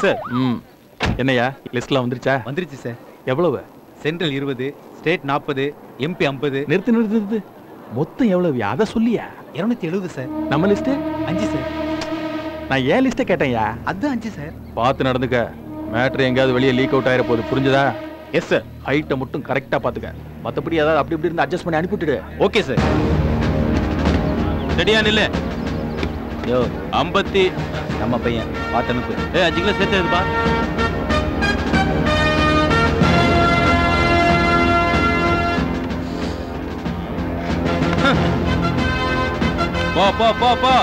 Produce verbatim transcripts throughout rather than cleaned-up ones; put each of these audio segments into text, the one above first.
Sir. ம் என்னையா லிஸ்ட்லாம் வந்துருச்சா? வந்துருச்சு சார். எவ்வளவு? சென்ட்ரல் இருபது, ஸ்டேட் நாற்பது, எம்பி ஐம்பது. நிறுத்து நிறுத்து நிறுத்து. மொத்தம் எவ்வளவு அதை சொல்லியா? இருநூத்தி எழுபது சார். நம்ம லிஸ்ட் அஞ்சு சார். நான் ஏன் லிஸ்ட்டை கேட்டேன்யா? அது அஞ்சு சார். பார்த்து நடந்துக்க. மேட்ரு எங்கேயாவது வெளியே லீக் அவுட் ஆயிர போகுது, புரிஞ்சுதா? Yes sir. ஹைட்டை மட்டும் கரெக்டா பாத்துக்க. மற்றபடி ஏதாவது அப்படி இப்படி இருந்து அட்ஜஸ்ட் பண்ணி அனுப்பிவிட்டுடு. Okay sir. ரெடியா நில்லு. யோ ஐம்பத்தி நம்ம பையன் பார்த்து அனுப்பு. ஏ அஞ்சு கிலோ சேர்த்து எதுப்பா? போ போ போ போ.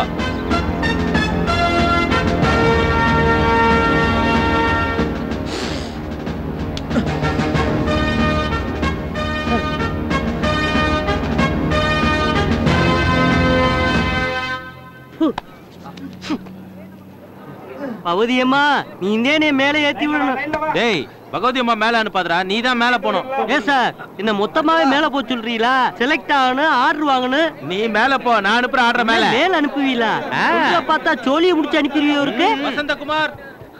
பகவதி அம்மா நீ இந்தே மேலே ஏத்தி விடணும். டேய் பகவதி அம்மா மேல அனுப்பாதடா, நீ தான் மேல போணும். ஏன் சார் என்ன மொத்தமாவே மேல போ சொல்றீங்களா? செலக்ட் ஆகணும், ஆர்டர் வாங்கணும். நீ மேல போ, நான் அனுப்புற ஆர்டர் மேல. மேல அனுப்புவீங்களா? பார்த்தா சோழியை முடிச்சு அனுப்பிடுவீங்க இருக்கு. வசந்தகுமார்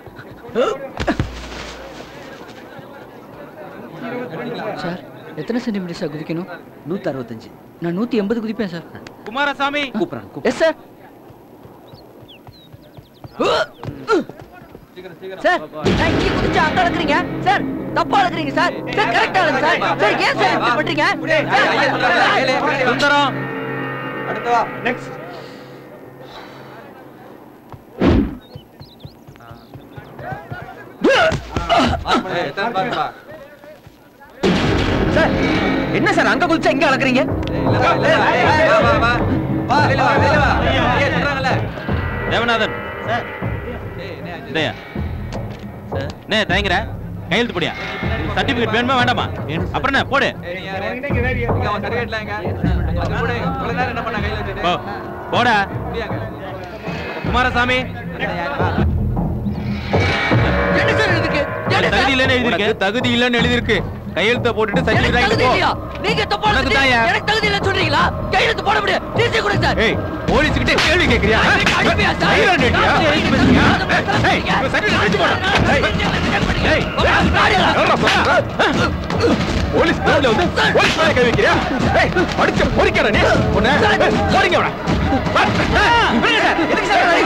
சார் எத்தனை சென்டிமீட்டர் சார் குதிக்கணும்? நூத்தி அறுபத்தஞ்சு. நான் நூத்தி எண்பது குதிப்பேன் சார். குமாரசாமி கூப்பிடுறேன். Yes sir. சார் நான் இங்க குதிச்சு அங்க அழுக்குறீங்க சார். தப்பா அழுக்குறீங்க சார். சார் கரெக்டா அழுங்க சார். சார் ஏன் சார் இப்படி பண்றீங்க? சுந்தரம் அடுத்து வா. நெக்ஸ்ட். சார் என்ன சார் அங்க குதிச்சு இங்க அழுக்குறீங்க? தேவநாதன் சார். டேய் சார் நே தயங்கற கையெழுத்து போடியா? சர்டிபிகேட் வேணுமா வேண்டாமா? அப்புறம் என்ன போடு. போடா குமாரசாமி. என்ன சார் எழுதிருக்கு? தகுதி இல்லன்னு எழுதிருக்கு. தகுதி இல்லன்னு எழுதிருக்கு. கையெழுத்து போட்டுட்டு சர்டிபிகேட் வாங்கிட்டு போ. நீங்க தப்பா எழுதிட்டீங்க. எனக்கு தகுதி இல்லன்னு சொல்றீங்களா? கையெழுத்து போட முடியாது. டிசி கொடுங்க சார். ஏய் போலீஸ் கிட்ட கேள்வி கேக்குறியா? அடிப்பியா சார்? ஏய் சர்டிபிகேட் அடிச்சு போடு. ஏய் போலீஸ் போல வந்து போலீஸ் மேல கை வைக்கிறியா? ஏய் அடிச்சு பொறிக்கற நீ. உன்னை போறீங்க வர. எதுக்கு சார்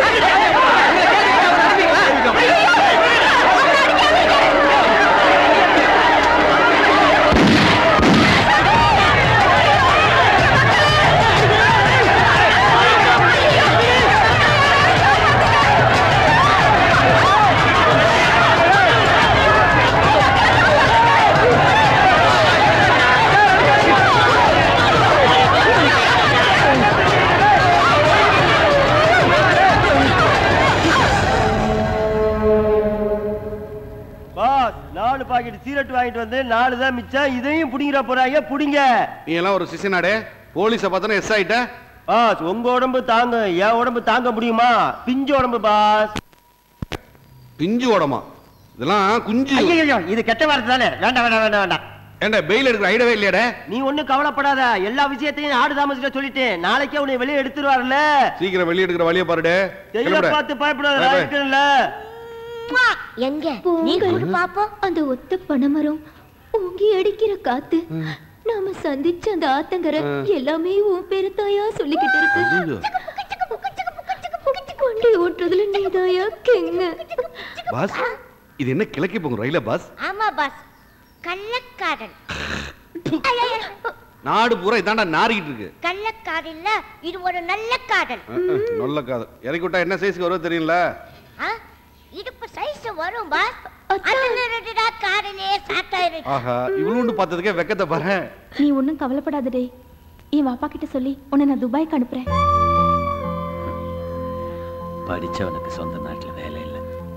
பாக்கெட் சீரட் வாங்கிட்டு வந்து நாலு தான் மிச்சம். இதையும் புடிங்கிற போறாங்க. புடிங்க. நீ எல்லாம் ஒரு சிசினாடே. போலீஸ பார்த்தா எஸ் ஆயிட்ட. பாஸ் உங்க உடம்பு தாங்க, என் உடம்பு தாங்க முடியுமா? பிஞ்சு உடம்பு பாஸ். பிஞ்சு உடம்பா? இதெல்லாம் குஞ்சு. ஐயோ இது கெட்ட வார்த்தை தானே. வேண்டாம் வேண்டாம் வேண்டாம் வேண்டாம். ஏண்டா பெயில் எடுக்கிற ஐடியாவே இல்லையாடே? நீ ஒண்ணும் கவலைப்படாத. எல்லா விஷயத்தையும் ஆடு தாமசிட்ட சொல்லிட்டேன். நாளைக்கே உன்னை வெளியே எடுத்துருவாருல்ல. சீக்கிரம் வெளியே எடுக்கிற வழியை பாருடே. தெரியல பார்த்து பயப்படாத. இருக்குல்ல எங்க நீங்க பாப்போம். அந்த ஒத்த பனைமரம் ஊங்கி அடிக்கிற காத்து நாம சந்திச்ச அந்த ஆத்தங்கரை எல்லாமே உன் பேரத்தாயா சொல்லிக்கிட்டு இருக்கு. கொண்டே ஓட்டுறதுல நீதாயா கெங்க. பாஸ் இது என்ன கிழக்கி போகும் ரயில பாஸ்? ஆமா பாஸ், கள்ளக்காதல். நாடு பூரா இதாண்டா நாரிக்கிட்டு இருக்கு. கள்ளக்காதல் இல்ல, இது ஒரு நல்ல காதல். நல்ல காதல். இறக்கி விட்டா என்ன சைஸ்க்கு வருது தெரியல. இடுப்பு சைஸ் வரும் பாஸ். அதுலடா காதலே சாட்டாயிரு. ஆஹா இவ்வளவு பார்த்ததுக்கே வெக்கத்தை பாரு. நீ ஒண்ணும் கவலைப்படாதடே. என் வாப்பா கிட்ட சொல்லி உன்னை நான் துபாய்க்கு அனுப்புறேன். படிச்சவனுக்கு சொந்த நாட்டுல வேலை இல்லை.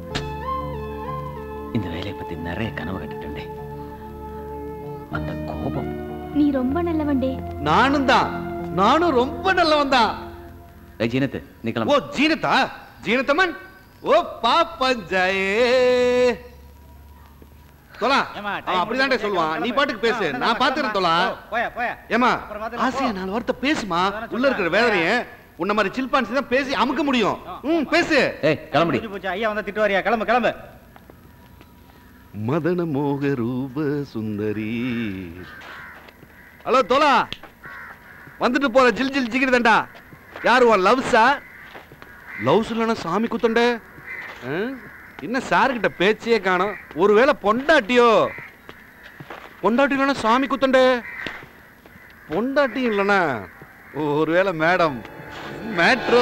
இந்த வேலையை பத்தி நிறைய கனவு கட்டுட்டே. அந்த கோபம். நீ ரொம்ப நல்லவன்டே. நானும் தான். நானும் ரொம்ப நல்லவன் தான். ஏய் ஜீனத் நிக்கலாம். ஓ ஜீனத்தா? ஜீனத்தமன் ஓ பாப்பஞ்சாயே தோலா. அப்படிதான்டே சொல்லுவான். நீ பாட்டுக்கு பேசு, நான் பாத்துறேன் தோலா. போயா போயா. ஏமா ஆசையா நாலு வார்த்தை பேசுமா. உள்ள இருக்கிற வேதனைய உன்ன மாதிரி சில்பான்சி தான் பேசி அமுக்க முடியும். ம் பேசு. ஏய் கிளம்புடி. போச்சு ஐயா வந்து திட்டு வரியா? கிளம்பு கிளம்பு. மதன மோக ரூப சுந்தரி. ஹலோ தோலா, வந்துட்டு போற ஜில் ஜில் ஜிகிரி தண்டா. யாரு உன் லவ்ஸா? லவ்ஸ் இல்லைன்னா சாமி குத்தண்டே. என்ன சார் கிட்ட பேச்சே காணோம். ஒருவேளை பொண்டாட்டியோ? பொண்டாட்டி இல்லைன்னா சாமி குத்தண்டே. பொண்டாட்டி இல்லைன்னா ஒருவேளை மேடம் மேட்ரோ.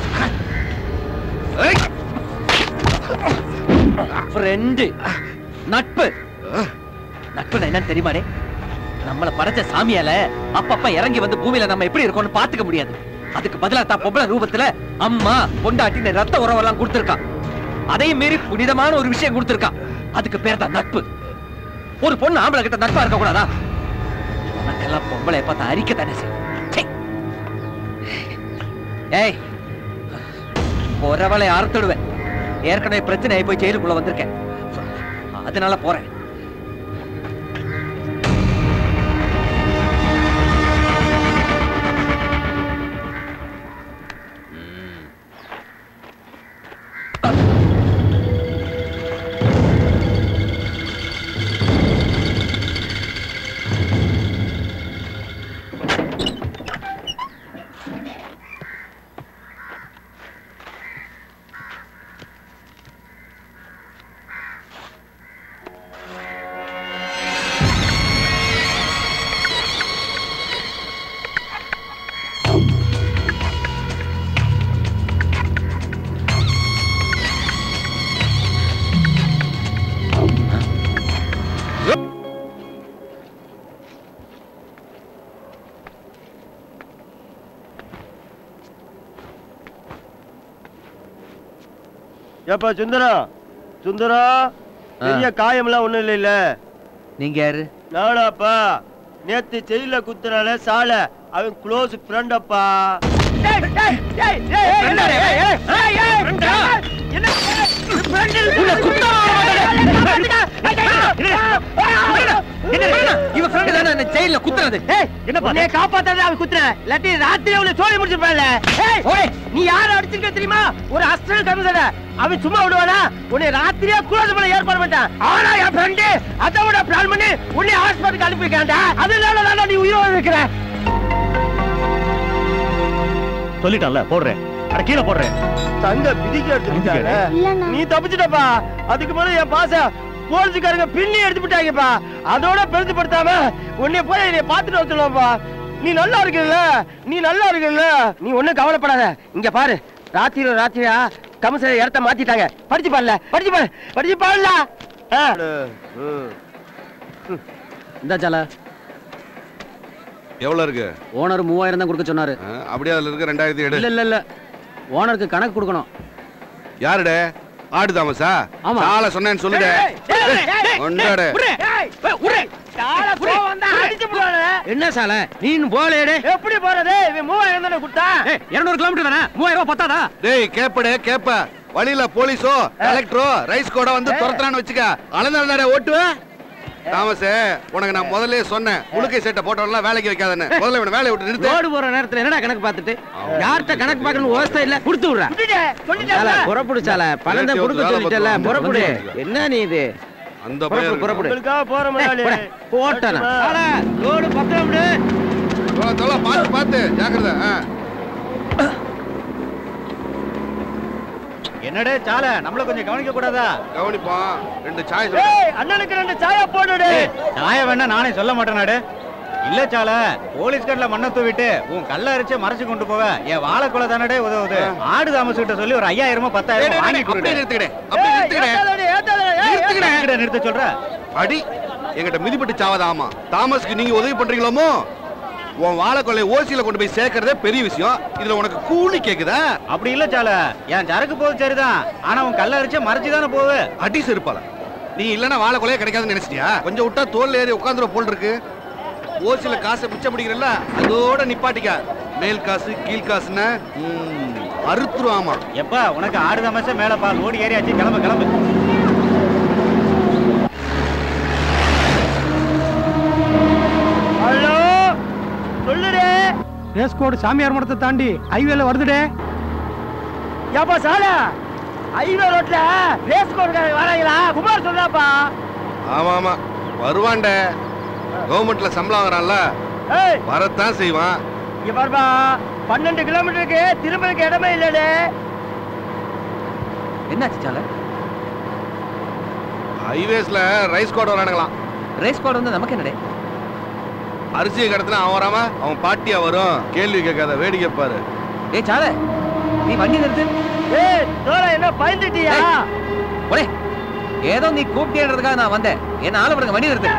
ஃப்ரெண்டு நட்பு. நட்பு என்னன்னு தெரியுமாடே? நம்மள படைச்ச சாமியால அப்பப்ப இறங்கி வந்து பூமியில நம்ம எப்படி இருக்கோம்னு பாத்துக்க முடியாது. அதுக்கு பதிலா தான் பொம்பளை ரூபத்துல அம்மா பொண்டாட்டி ரத்த உறவெல்லாம் கொடுத்திருக்கான். அதையும் மீறி புனிதமான ஒரு விஷயம் கொடுத்திருக்கான். அதுக்கு பேர் தான் நட்பு. ஒரு பொண்ணு ஆம்பளை கிட்ட நட்பா இருக்க கூடாதா? உனக்கெல்லாம் பொம்பளை பார்த்தா அரிக்க தானே செய்யும். ஏய், போறவளை அறுத்துடுவேன். ஏற்கனவே பிரச்சனை போய் ஜெயிலுக்குள்ள வந்திருக்கேன், அதனால போறேன். ஏப்பா சுந்தரா, சுந்தரா, பெரிய காயம்லாம் ஒண்ணும் இல்ல. நீங்க யாரு? நானாப்பா, நேத்து ஜெயில குத்துனால சால அவன் க்ளோஸ் ஃப்ரெண்ட் அப்பா. நீ யார அடிச்சிருக்க தெரியுமா? ஒரு அஸ்டல் கமிஷன. அவன் சும்மா விடுவானா? உன்னை ராத்திரியா க்ளோஸ் பண்ண ஏற்பாடு பண்ணிட்டான். ஆனா என் ஃப்ரெண்ட் அதை விட பிளான் பண்ணி உன்னை ஹாஸ்பிட்டலுக்கு அனுப்பியிருக்கான்டா. அதனால நான் நீ உயிரோட இருக்கிற. சொல்லிட்டான்ல, போடுறேன். அட கீழே போடுறேன். தங்க பிடிக்க எடுத்துட்டாங்க. நீ தப்பிச்சிட்டப்பா. அதுக்கு மேல என் பாச போலீஸ்காரங்க பின்னி எடுத்துட்டாங்கப்பா. அதோட பெருசுப்படுத்தாம உன்னை போய் என்னை பார்த்துட்டு வர சொல்லுவாப்பா. நீ நல்லா இருக்கல, நீ நல்லா இருக்கல. நீ ஒண்ணும் கவலைப்படாத. இங்க பாரு, ராத்திரி ராத்திரியா கமிஷனர் இடத்த மாத்திட்டாங்க. படிச்சு பாருல, படிச்சு பாரு, படிச்சு பாருல. இந்த சால எவ்வளவு இருக்கு? ஓனர் மூவாயிரம் தான் கொடுக்க சொன்னாரு. அப்படியே அதுல இருக்கு ரெண்டாயிரத்தி எடு. இல்ல இல்ல இல்ல, ஓனருக்கு கணக்கு கொடுக்கணும். யாருடே? ஆடு தாமஸா? ஆமா. சால சொன்னேன்னு சொல்லுடே. ஒண்டடே. என்ன சால நீ போலேடே? எப்படி போறது? இவன் மூவாயிரம் தானே கொடுத்தா. இருநூறு கிலோமீட்டர் தானே, மூவாயிரம் ரூபாய் பத்தாதா? டேய் கேப்படே கேப்ப. வழியில போலீஸோ கலெக்டரோ ரைஸ் கோட வந்து துரத்துறான்னு வச்சுக்க, அளந்தாடே ஓட்டுவ. தாமஸே, உனக்கு நான் முதல்ல சொன்னேன், முழுக்கை சேட்டை போட்டவன்லாம் வேலைக்கு வைக்காதன்னு. முதல்ல இவனை வேலையை விட்டு நிறுத்து. ரோடு போற நேரத்துல என்னடா கணக்கு பார்த்துட்டு யார்கிட்ட கணக்கு பார்க்கணும் விவசாய இல்ல, கொடுத்து விடுறா. புறப்படு சால, பணம் தான் கொடுக்க சொல்லிட்டல, புறப்படு. என்ன நீ இது? அந்த புறப்படு புறப்படு. உங்களுக்காக போற முதலாளி. போட்டன சால ரோடு பத்தம் விடு. தோல தோல பாத்து பாத்து ஜாக்கிரதை. என்னடே சால, நம்மள கொஞ்சம் கவனிக்க கூடாதா? கவனிப்போம். ரெண்டு சாய் ஏய், அண்ணனுக்கு ரெண்டு சாயா போடுடே. சாய வேணா நானே சொல்ல மாட்டேனாடு. இல்ல சால, போலீஸ்கார்ல மண்ணை தூவிட்டு உன் கல்ல அரைச்சு மறைச்சு கொண்டு போவ என் வாழைக்குள்ள தானடே உதவுது. ஆடு தாமஸ் கிட்ட சொல்லி ஒரு ஐயாயிரமா பத்தாயிரம் வாங்கி அப்படியே நிறுத்துக்கிடே. அப்படியே நிறுத்துக்கிடே. நிறுத்த சொல்ற அடி எங்கிட்ட மிதிப்பட்டு சாவாத. ஆமா, தாமஸ்க்கு நீங்க உதவி பண்றீங்களோமோ? உன் வாழைக்கொள்ளை ஓசியில கொண்டு போய் சேர்க்கறதே பெரிய விஷயம். இதுல உனக்கு கூலி கேக்குதா? அப்படி இல்ல சால, என் சரக்கு போகுது சரிதான், ஆனா உன் கல்ல அரைச்சு மறைச்சுதானே போவு. அடி செருப்பால. நீ இல்லன்னா வாழைக்கொள்ளையே கிடைக்காதுன்னு நினைச்சிட்டியா? கொஞ்சம் விட்டா தோல் ஏறி உட்காந்துற போல் இருக்கு. ஓசியில காசை மிச்சம் பிடிக்கிறல்ல, அதோட நிப்பாட்டிக்க. மேல் காசு கீழ் காசுன்னு அறுத்துருவாமா. எப்பா உனக்கு ஆடு தாமஸ மேல பால் ஓடி ஏறியாச்சு. கிளம்பு கிளம்பு. ஹலோ, சொல்லுடே. ரேஸ் கோடு சாமியார் மடத்தை தாண்டி ஹைவேல வருதுடே. ஏப்பா சாலா, ஹைவே ரோட்ல ரேஸ் கோடு வராங்களா? குமார் சொல்றாப்பா. ஆமா ஆமா வருவான்ட. கவர்மெண்ட்ல சம்பளம் வாங்குறான்ல, வரத்தான் செய்வான். இங்க பாருப்பா, பன்னெண்டு கிலோமீட்டருக்கு திரும்பதுக்கு இடமே இல்லடே. என்னாச்சு சால? ஹைவேஸ்ல ரைஸ் கோட் வரானுங்களாம். ரைஸ் கோட் வந்து நமக்கு என்னடே? அரிசியை கடத்தினா அவன் வராம அவன் பாட்டியா வரும். கேள்வி கேட்காத, வேடிக்கை பாரு. ஏ சால, நீ வண்டி நிறுத்து. ஏய் தோரா, என்ன பயந்துட்டியா? ஒரே ஏதோ நீ கூப்பிட்டேன்றதுக்காக நான் வந்தேன். என்ன ஆள விடுங்க, வண்டி நிறுத்து.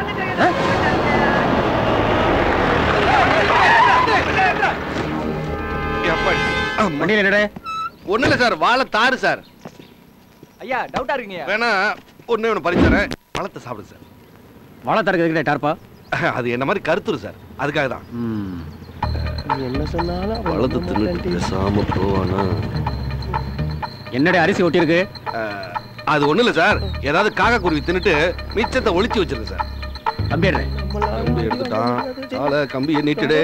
வண்டியில் என்னடே? ஒண்ணு இல்ல சார், வாழை தாரு சார். ஐயா டவுட்டா இருக்கீங்க? வேணா ஒண்ணு ஒண்ணு பறிச்சுறேன், பழத்தை சாப்பிடு சார். வாழை தரக்கு டார்ப்பா? அது என்ன மாதிரி கருத்துரு சார், அதுக்காக தான். என்ன சொன்னாலும் பழத்தை தின்னுட்டு பேசாம போவானா? என்னடே அரிசி ஒட்டி இருக்கு? அது ஒண்ணு இல்ல சார், ஏதாவது காக்கா குருவி தின்னுட்டு மிச்சத்தை ஒளிச்சு வச்சிருக்கு சார். கம்பி கம்பி எடுத்துட்டான். சால கம்பியை நீட்டுடே.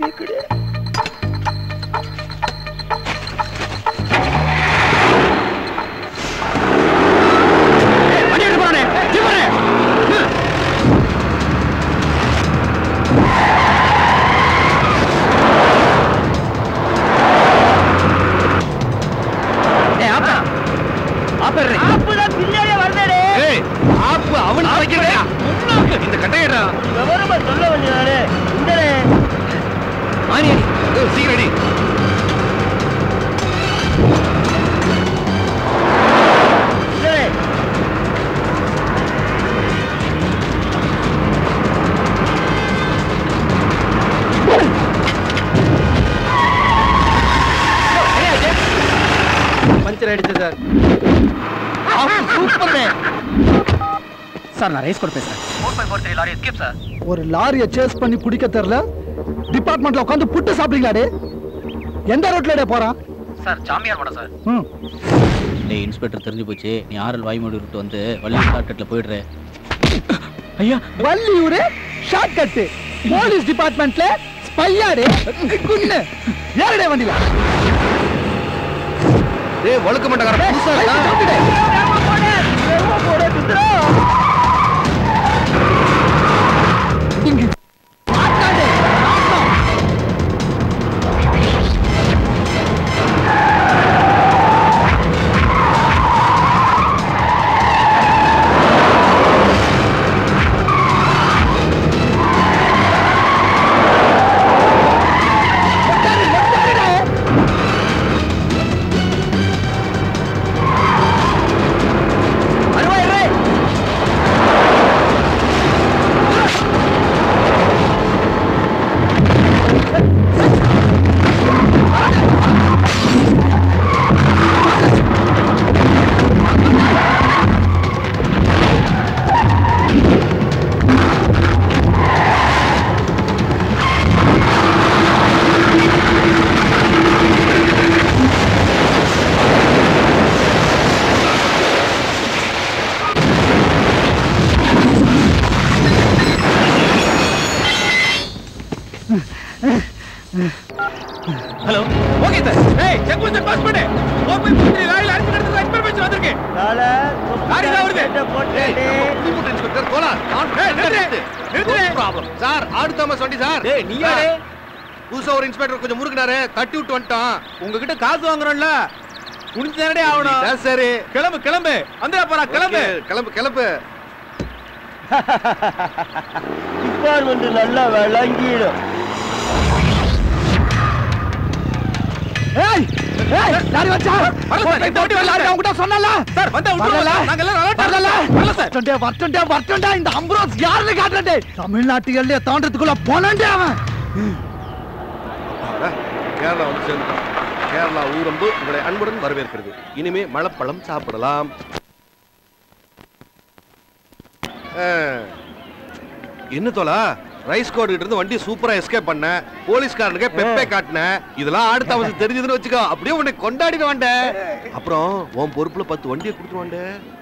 இந்த கட்டையடா விவரமா சொல்ல வேண்டியதானே. இந்தரே ஆனி அடி சீக்கிரம் அடி. இந்தரே பஞ்சர் அடிச்சு சார். சூப்பர் சார், நான் ரைஸ் கோட் பேசுறேன். Lorry escape sir. ஒரு லாரியை சேஸ் பண்ணி பிடிக்க தெரியல, டிபார்ட்மெண்ட்ல உட்காந்து புட்டு சாப்பிடுறீங்களா? எந்த ரோட்ல போறான் சார்? சாமியார் மடம் சார். டேய் இன்ஸ்பெக்டர் தெரிஞ்சு போச்சு. நீ ஆரல் வாய்மொழி விட்டு வந்து வள்ளி ஷார்ட்கட்ல போயிடுற. ஐயா வள்ளியூர் ஷார்ட்கட் போலீஸ் டிபார்ட்மெண்ட்ல ஸ்பையாரு குன்னு யாரடே வண்டில? டேய் வழுக்க மாட்டேங்கற புதுசா இருக்கா? போடே குத்ரா இங்க மாட்டாடே. Hello, okay sir. ஏய் செக் பண்ணி பாஸ் பண்ணு. ஓபன் பண்ணி லாரில அடிச்சு நடந்து இன்ஃபர்மேஷன் வந்திருக்கு. நாள லாரி தான் வருது. போட்டே புது இன்ஸ்பெக்டர் கோலா நான் நிறுத்து நிறுத்து ப்ராப்ளம் சார். ஆடு தாமஸ் வண்டி சார். டேய் நீ யாரே? புதுசா ஒரு இன்ஸ்பெக்டர் கொஞ்சம் முறுக்குனாரு, தட்டி விட்டு வந்துட்டான். உங்ககிட்ட காசு வாங்குறோம்ல, குனிஞ்சு தானே ஆவணும். சரி கிளம்பு கிளம்பு. அந்தா போறா கிளம்பு. கிளம்பு கிளம்பு. டிபார்ட்மெண்ட் நல்லா விளங்கிடும். ஏய் ஏய் லாரி வச்சா இந்த ஓட்டி லாரி அவங்க கிட்ட சொன்னல சார் வந்தா விட்டுறல. நாங்க எல்லாம் அலர்ட் வரல வரல சார். வரட்டே வரட்டே வரட்டே. இந்த அம்ப்ரோஸ் யாருன்னு காட்டறடே. தமிழ்நாட்டுல தாண்டறதுக்குள்ள போனண்டே அவன். கேரளா வந்து சேர்ந்துட்டான். கேரளா ஊரம்பு உங்களை அன்புடன் வரவேற்கிறது. இனிமே மலைப்பழம் சாப்பிடலாம். என்ன தோலா, ரைஸ் கோட் கிட்ட இருந்து வண்டி சூப்பரா எஸ்கேப் பண்ண, போலீஸ்காரனுக்கு பெப்பே காட்டின. இதெல்லாம் ஆடு தாமஸ் தெரிஞ்சதுன்னு வச்சுக்கோ, அப்படியே உன்னை கொண்டாடிடுவாண்ட. அப்புறம் உன் பொறுப்புல பத்து வண்டியை கொடுத்துருவாண்ட.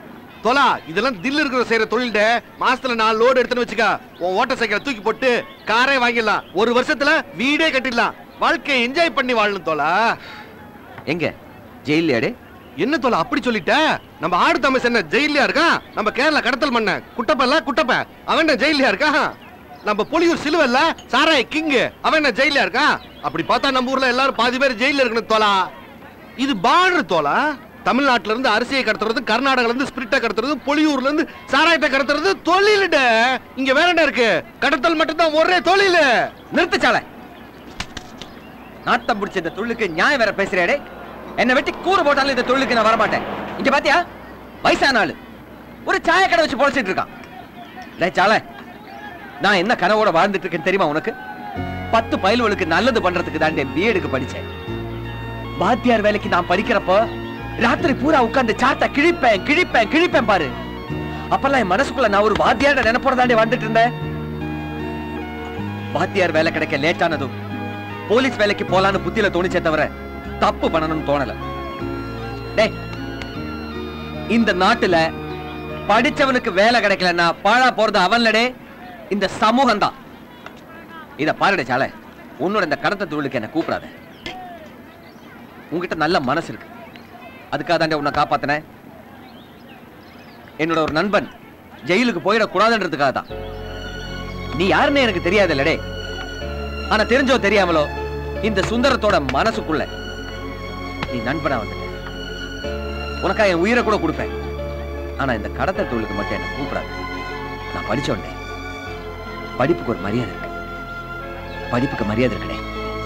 தோலா இதெல்லாம் தில்லு இருக்கிற செய்யற தொழில்ட மாசத்துல நாலு லோடு எடுத்துன்னு வச்சுக்க உன் ஓட்ட சைக்கிளை தூக்கி போட்டு காரே வாங்கிடலாம் ஒரு வருஷத்துல வீடே கட்டிடலாம் வாழ்க்கையை என்ஜாய் பண்ணி வாழணும் தோலா எங்க ஜெயிலியாடு என்ன தோலா அப்படி சொல்லிட்ட நம்ம ஆடு தாமஸ் என்ன ஜெயிலியா இருக்கான் நம்ம கேரளா கடத்தல் மண்ண குட்டப்பல்ல குட்டப்ப அவன் என்ன ஜெயிலியா இருக்கான் நம்ம புலியூர் சிலுவல்ல சாராய கிங் அவன் என்ன ஜெயிலியா இருக்கான் அப்படி பார்த்தா நம்ம ஊர்ல எல்லாரும் பாதி பேர் ஜெயில இருக்கணும் தோலா இது பார்டர் தோலா தமிழ்நாட்டுல இருந்து அரிசியை கடத்துறது கர்நாடகால இருந்து ஸ்பிரிட்டை கடத்துறது பொலியூர்ல இருந்து சாராயத்தை கடத்துறது தொழிலிட இங்க வேற என்ன இருக்கு கடத்தல் மட்டும் தான் ஒரே தொழில் நிறுத்துச்சால நாட்டம் பிடிச்ச இந்த தொழிலுக்கு நியாயம் வேற பேசுறியாடே என்ன வெட்டி கூறு போட்டாலும் இந்த தொழிலுக்கு நான் வரமாட்டேன் இங்க பாத்தியா வயசான ஆளு ஒரு சாய கடை வச்சு பொழைச்சிட்டு இருக்கான் டேய் சால நான் என்ன கனவோட வாழ்ந்துட்டு இருக்கேன் தெரியுமா உனக்கு பத்து பயலுகளுக்கு நல்லது பண்றதுக்கு தான் பிஎடுக்கு படிச்சேன் வாத்தியார் வேலைக்கு நான் படிக்கிறப்போ ராத்திரி பூரா உட்கார்ந்து சாட்டை கிழிப்பேன் கிழிப்பேன் கிழிப்பேன் பாரு அப்பெல்லாம் என் மனசுக்குள்ள நான் ஒரு வாத்தியார நினைப்போறதாண்டி வந்துட்டு இருந்தேன் வாத்தியார் வேலை கிடைக்க லேட் ஆனதும் போலீஸ் வேலைக்கு போலான்னு புத்தியில தோணிச்சே தவிர தப்பு பண்ணணும்னு தோணல டேய் இந்த நாட்டுல படிச்சவனுக்கு வேலை கிடைக்கலன்னா பாழா போறது அவன்லடே இந்த சமூகம் தான் இத பாருடே சால உன்னோட இந்த கடத்த தொழிலுக்கு என்ன கூப்பிடாத உங்ககிட்ட நல்ல மனசு இருக்கு அதுக்காக தாண்டி உன்னை காப்பாத்தினேன் என்னோட ஒரு நண்பன் ஜெயிலுக்கு போயிடக்கூடாதுன்றதுக்காக தான் நீ யாருன்னு எனக்கு தெரியாது இல்லடே ஆனா தெரிஞ்சோ தெரியாமலோ இந்த சுந்தரத்தோட மனசுக்குள்ள நீ நண்பனா வந்துட்ட உனக்கா என் உயிரை கூட கொடுப்பேன் ஆனா இந்த கடத்தல் தொழிலுக்கு மட்டும் என்ன கூப்பிடாது நான் படிச்சோண்டே படிப்புக்கு ஒரு மரியாதை இருக்கு படிப்புக்கு மரியாதை இருக்கடே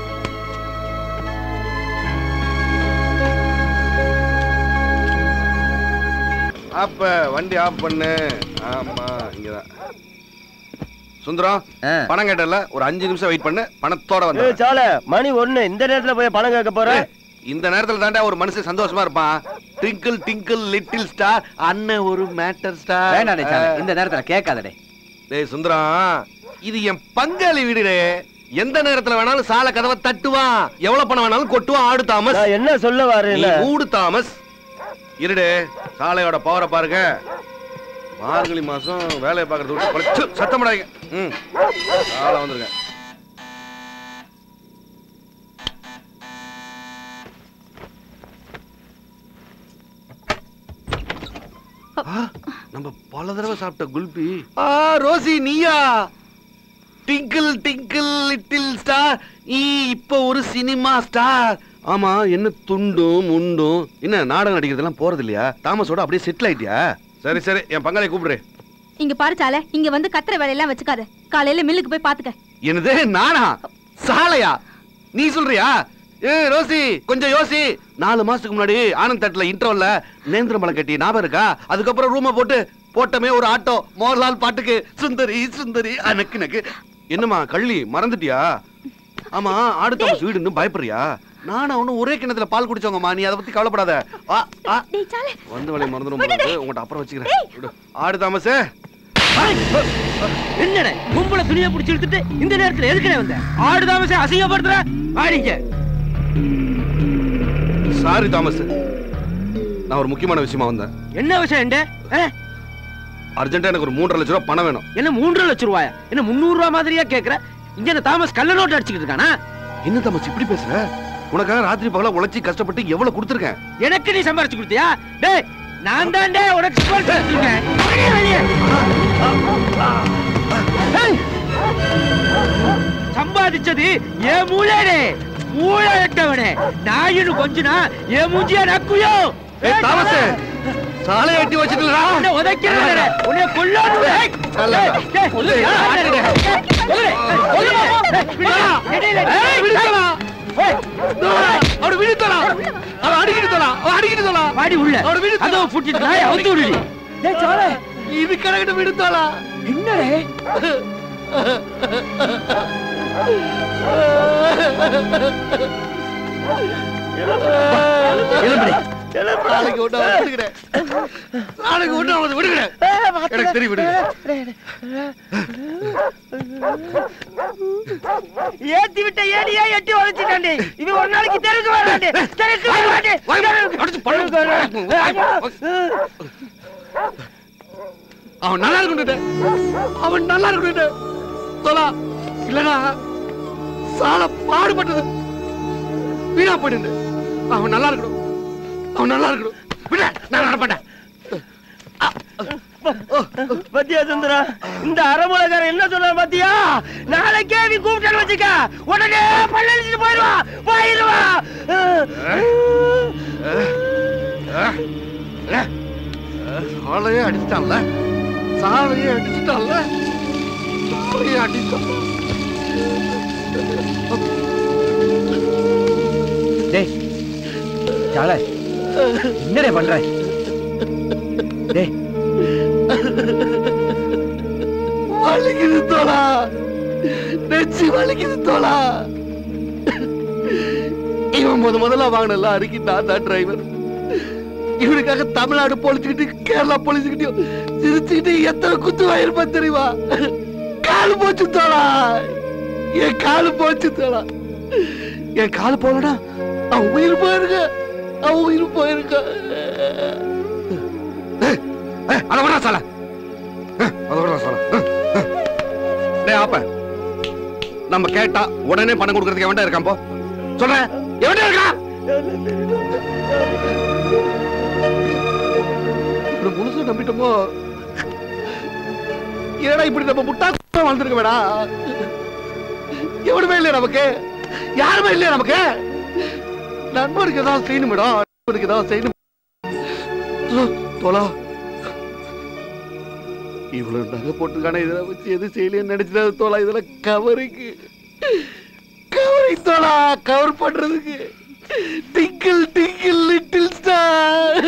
அப்ப வண்டி ஆஃப் பண்ணு ஆமா இங்கதான் சுந்தரம் பணம் கேட்டல ஒரு அஞ்சு நிமிஷம் வெயிட் பண்ணு பணத்தோட வந்து சால மணி ஒண்ணு இந்த நேரத்துல போய் பணம் கேட்க போற இந்த நேரத்துல தாண்டா ஒரு மனுஷன் சந்தோஷமா இருப்பான் ட்விங்கிள் ட்விங்கிள் லிட்டில் ஸ்டார் அண்ணன் ஒரு மேட்டர் ஸ்டார் வேண்டாடே இந்த நேரத்துல கேட்காதடே டேய் சுந்தரம் இது என் பங்காளி வீடுடே எந்த நேரத்துல வேணாலும் சால கதவை தட்டுவான் எவ்வளவு பணம் வேணாலும் கொட்டுவான் ஆடு தாமஸ் என்ன சொல்ல வாரு மூடு தாமஸ் இருடே சாலையோட பவரை பாருங்க மார்கழி மாசம் வேலையை பார்க்கறது விட்டு சத்தம் படாதீங்க ம் சாலை வந்துருங்க நம்ம பல தடவை சாப்பிட்ட குல்பி ஆ ரோசி நீயா டிங்கிள் டிங்கிள் லிட்டில் ஸ்டார் இப்ப ஒரு சினிமா ஸ்டார் ஆமா என்ன துண்டும் முண்டும் என்ன நாடகம் நடிக்கிறதெல்லாம் போறது இல்லையா தாமஸோட அப்படியே செட்டில் ஆயிட்டியா சரி சரி என் பங்காளி கூப்பிடுறேன் இங்க பாரு சால இங்க வந்து கத்திர வேலையெல்லாம் வச்சுக்காத காலையில மில்லுக்கு போய் பாத்துக்க என்னது நானா சாலையா நீ சொல்றியா ஏ ரோசி கொஞ்சம் யோசி நாலு மாசத்துக்கு முன்னாடி ஆனந்த் தட்டுல இன்டர்வல்ல நேந்திரமலை கட்டி ஞாபகம் இருக்கா அதுக்கப்புறம் ரூமை போட்டு போட்டமே ஒரு ஆட்டோ மோகன்லால் பாட்டுக்கு சுந்தரி சுந்தரி அனக்கு நக்கு என்னமா கள்ளி மறந்துட்டியா ஆமா ஆடு தாமஸ் வீடுன்னு பயப்படுறியா நானும் அவனும் ஒரே கிணத்துல பால் குடிச்சவங்கம்மா நீ அதை பத்தி கவலைப்படாத வந்து வழி மறந்துடும் உங்கள்கிட்ட அப்புறம் வச்சுக்கிறேன் ஆடு தாமஸ் என்னடா கும்பல துணியை பிடிச்சி இழுத்துட்டு இந்த நேரத்துல எதுக்குனே வந்த ஆடு தாமஸை அசிங்கப்படுத்துற ஆடிங்க சாரி தாமஸ் நான் ஒரு முக்கியமான விஷயமா வந்தேன் என்ன விஷயம் அர்ஜென்ட்டா எனக்கு ஒரு மூன்றரை லட்சம் ரூபாய் பணம் வேணும் என்ன மூன்றரை லட்சம் ரூபாயா என்ன முன்னூறு ரூபாய் மாதிரியா கேக்குற இங்க தாமஸ் கள்ள நோட்டு அடிச்சுக்கிட்டு இருக்கானா என்ன தாமஸ் இப்படி பேசுற உனக்காக ராத்திரி பகலா உழைச்சி கஷ்டப்பட்டு எவ்வளவு கொடுத்துருக்கேன் எனக்கு நீ சம்பாரிச்சு கொடுத்தியா டேய் நான் தான் டேய் உனக்கு ஸ்பான்சர் பண்ணிருக்கேன் வெளியே சம்பாதிச்சது ஏ மூளைடே மூளை எட்டவனே நாயினு கொஞ்சனா ஏ மூஞ்சியா நக்குயோ ஏய் தாமஸ் சாலை வெட்டி வச்சிட்டலடா உன்னை உதைக்கிறேன் உன்னை கொல்லானு டேய் டேய் கொல்லுடா கொல்லுடா கொல்லுடா அவரு விடுதலா அவ அடிக்கிடுதலா அவ அடிக்கிடுதலா பாடி உள்ள அவரு விடு அதோ புட்டிட்டு நாய் அவுத்து விடுடி டேய் சால இது கரெக்ட் விடுதலா என்னடே எலும்படி நாளைக்கு ஒண்ணு விடுகிறேன் நாளைக்கு ஒண்ணு அவனை விடுகிறேன் எனக்கு தெரியும் விடுங்க ஏத்தி விட்ட ஏடியா எட்டி உடைச்சிட்டாண்டி இது ஒரு நாளைக்கு தெரிஞ்சு வராண்டி தெரிஞ்சு வராண்டி அடிச்சு பண்ணு அவன் நல்லா இருக்கணும், அவன் நல்லா இருக்கணும். தோலா இல்லனா சால பாடுபட்டது வீணா போயிடு. அவன் நல்லா இருக்கணும், அவன் நல்லா இருக்கணும். விட, நான் நடப்பேன். பத்தியா சுந்தரா, இந்த அரமலகாரன் என்ன சொல்ற பாத்தியா? நாளைக்கே நீ கூப்பிட்டு வச்சுக்க, உடனே பள்ளடிச்சுட்டு போயிடுவா போயிடுவா. சாலையே அடிச்சிட்டான்ல, சாலையே அடிச்சிட்டான்ல, சாலையே அடிச்சான். டேய் சாலை, என்னடே பண்ற? டேய் வலிக்குது தோலா, நெச்சி வலிக்குது தோலா. இவன் முத முதல்ல வாங்கினல அருக்கி நான் தான் டிரைவர். இவனுக்காக தமிழ்நாடு போலீஸ்கிட்டு கேரளா போலீஸ்கிட்டையும் சிரிச்சுக்கிட்டு எத்தனை குத்து வாயிருப்பான் தெரியுமா? காலு போச்சு தோலா, என் காலு போச்சு தோலா. என் காலு போலடா அவன் உயிர் போயிருக்க, அவன் உயிர் போயிருக்க. அத வேணா சால, அத வேணா சால. டேய் ஆப்ப, நம்ம கேட்டா உடனே பணம் கொடுக்கறதுக்கு எவன்டா இருக்கான்? போ சொல்றேன், எவன்டா இருக்கான்? இப்படி முழுசா நம்பிட்டோமோ? ஏடா இப்படி நம்ம முட்டா வாழ்ந்துருக்க வேடா. எவனுமே இல்லையா நமக்கு, யாருமே இல்லையா நமக்கு. நண்பனுக்கு ஏதாவது செய்யணும் மேடம், நண்பனுக்கு ஏதாவது செய்யணும். தோலா இவ்வளவு நகை போட்டுக்கான இதெல்லாம் வச்சு எது செய்யலன்னு நினைச்சிடாது தோலா. இதெல்லாம் கவருக்கு கவரை தோலா, கவர் பண்றதுக்கு. டிங்கிள் டிங்கிள் லிட்டில் ஸ்டார்.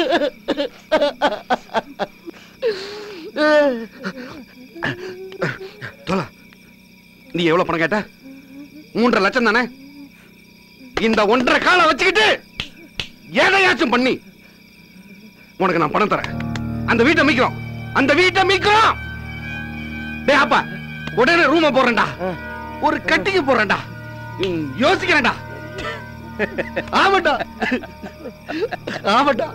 தோலா, நீ எவ்வளவு பணம் கேட்ட? மூன்றரை லட்சம் தானே? இந்த ஒன்றரை காலை வச்சுக்கிட்டு எதையாச்சும் பண்ணி உனக்கு நான் பணம் தரேன். அந்த வீட்டை மீக்கிறோம், அந்த வீட்டை மீக்கிறோம். டேய் அப்பா, உடனே ரூம போறேன்டா, ஒரு கட்டிக்கு போறேன்டா, யோசிக்கிறேன்டா. ஆமாட்டா ஆமாட்டா.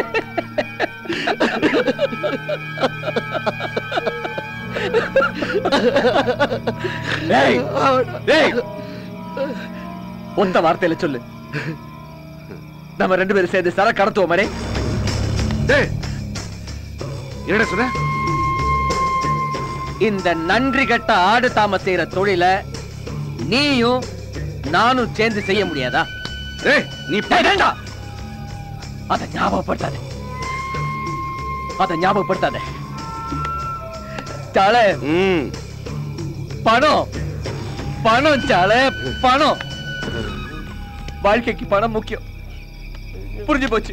ஒத்த வார்த்தையில சொல்லு, நம்ம ரெண்டு பேரும் சேர்ந்து சர கடத்துவோம். மடே என்ன சொன்ன? இந்த நன்றி கட்ட ஆடு தாம செய்யற தொழில நீயும் நானும் சேர்ந்து செய்ய முடியாதா? நீ வேண்டாம், அத ஞாபகப்படுத்தாத, அத ஞாபகப்படுத்தாத. சாலை, பணம் பணம் சாலை, பணம். வாழ்க்கைக்கு பணம் முக்கியம், புரிஞ்சு போச்சு.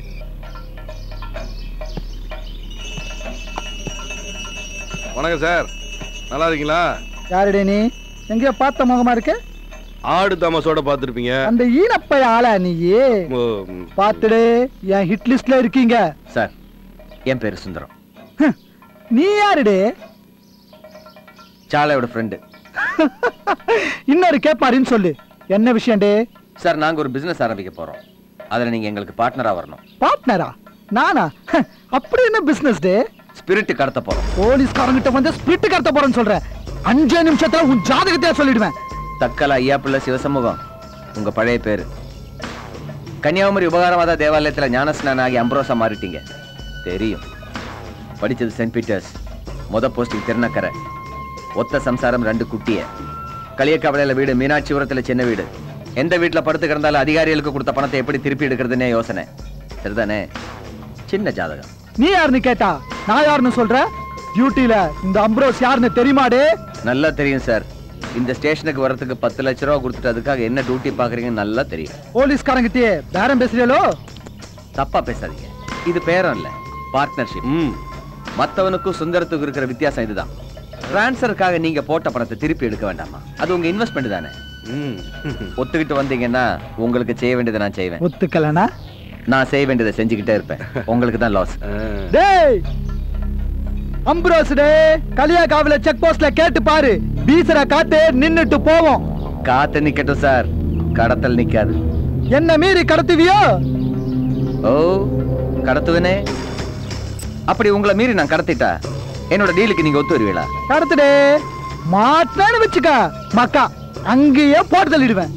வணக்கம் சார், நல்லா இருக்கீங்களா? யாருடே நீ? எங்கேயோ பார்த்த முகமா இருக்க? ஆடு தாமஸோட பாத்துருப்பீங்க. அந்த ஈனப்பைய ஆளா நீ? பாத்துடே, என் ஹிட் லிஸ்ட்ல இருக்கீங்க. சார், என் பேரு சுந்தரம். நீ யாருடே? சாலையோட ஃப்ரெண்டு. இன்னொரு கேப்பாரின்னு சொல்லு, என்ன விஷயம்டே? சார், நாங்க ஒரு பிசினஸ் ஆரம்பிக்க போறோம், அதுல நீங்க எங்களுக்கு பார்ட்னரா வரணும். பார்ட்னரா? நானா? அப்படி என்ன பிசினஸ் டே? ஸ்பிரிட் கடத்த போறோம். போலீஸ்காரங்கிட்ட வந்து ஸ்பிரிட் கடத்த போறேன்னு சொல்ற? அஞ்சே நிமிஷத்துல உன் ஜாதகத்தையே சொல்லிடுவேன். தக்கல ஐயா பிள்ளை சிவசமூகம் உங்க பழைய பேரு. கன்னியாகுமரி உபகாரவாத தேவாலயத்துல ஞானஸ்நான ஆகி அம்பரோசா மாறிட்டீங்க, தெரியும். படிச்சது சென்ட் பீட்டர்ஸ், முத போஸ்டிங் திருநக்கரை, ஒத்த சம்சாரம், ரெண்டு குட்டிய, களியக்கவலையில வீடு, மீனாட்சிபுரத்துல சின்ன வீடு. எந்த வீட்டுல படுத்து கிடந்தாலும் அதிகாரிகளுக்கு கொடுத்த பணத்தை எப்படி திருப்பி எடுக்கிறதுனே யோசனை. சரிதானே? சின்ன ஜாதகம். நீ யாருன்னு கேட்டா நான் யாருன்னு சொல்ற? டியூட்டில இந்த அம்ப்ரோஸ் யாருன்னு தெரியுமாடே? நல்லா தெரியும் சார். இந்த ஸ்டேஷனுக்கு வரதுக்கு பத்து லட்ச ரூபா கொடுத்துட்டு அதுக்காக என்ன டியூட்டி பாக்குறீங்கன்னு நல்லா தெரியும். போலீஸ்காரங்கிட்டே பேரம் பேசுறீங்களோ? தப்பா பேசாதீங்க, இது பேரம் இல்ல, பார்ட்னர்ஷிப். மத்தவனுக்கும் சுந்தரத்துக்கு இருக்கிற வித்தியாசம் இதுதான். டிரான்ஸ்ஃபருக்காக நீங்க போட்ட பணத்தை திருப்பி எடுக்க வேண்டாமா? அது உங்க இன்வெஸ்ட்மெண்ட் தானே. ஒத்துக்கிட்டு வந்தீங்கன்னா உங்களுக்கு செய்ய வேண்டியதை நான் செய்வேன். ஒத்துக்கலனா நான் செய்ய வேண்டியதை செஞ்சுக்கிட்டே இருப்பேன். உங்களுக்கு தான் லாஸ். டேய் அம்ப்ரோஸ் டே, கலியாகாவில செக் போஸ்ட்ல கேட்டு பாரு, வீசற காத்து நின்னுட்டு போவோம். காத்து நிக்கட்டும் சார், கடத்தல் நிக்காது. என்ன மீறி கடத்துவியோ? ஓ, கடத்துவனே. அப்படி உங்களை மீறி நான் கடத்திட்டா என்னோட டீலுக்கு நீங்க ஒத்து வருவீங்களா? கடத்துடே மாட்டான்னு வச்சுக்க மக்கா அங்கேயே போட்டு தள்ளிடுவேன்.